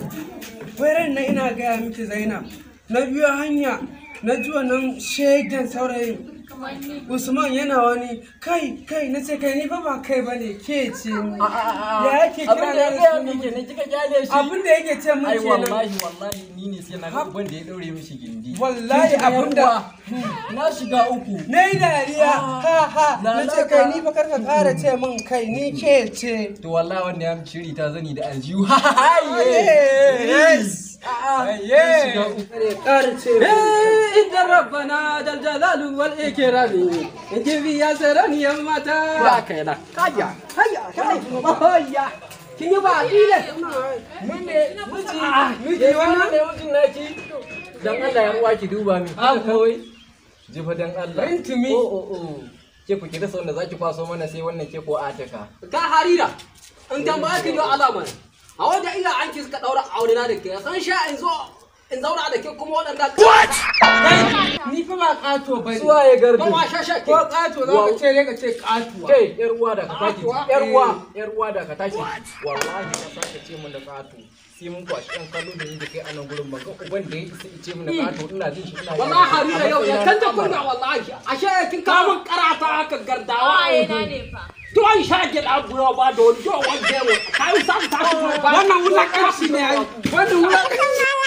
Wairan na ina gaya miki Zainab, na biyo hanya na ji wannan shegen saurayin Usman yana wani kai na ce kai ni fa ba kai bane ke ce ni. Ya yake kira da ya miki ne kika kyale shi. Abin da yake ce mun kenan. Wallahi ni ne sai na ga abin da ya daure mishi gindi. Wallahi abin da na shiga uku. Nayi dariya ha na ce kai ni fa karka ƙara ce min kai ni ke ce. To wallahi wanda ya shiri ta zani da aljihu. Yes. inda rabbana dal jalalu wal ikrami inji ya sarani ya mata ya kai da kaya hayya kin yi ba kile miji wannan ne mutun naki dan Allah ya uwa ki duba min kawai jifa dan Allah intimi ke ku kida sau da zaki kwaso mana sai wannan ke ko ataka ka harira in dan ba ki da alama a wanda ina an ki suka daura aure na da ke san sha in zauna da ke kuma waɗanda what ni fa ba kato bane suwa ya gardu ba shasha ko kato za ka ce ne ka ce katuwa kai yar uwa da ka tashi yar uwa da ka tashi wallahi ka saka ce mun da kato sai mun kwashi ɗan kallo da ni da kai a nan gurin ban ga uban da ya isa ce mun da kato ina jin shi ina wallahi harira yau ya kanta kunna wallahi ashe kin ka mun karata haka gardawa ai na ne fa to an shage da abuwa ba da wani to wanda kai sa ta shi ba wannan wulakanci ne ai wannan wulakanci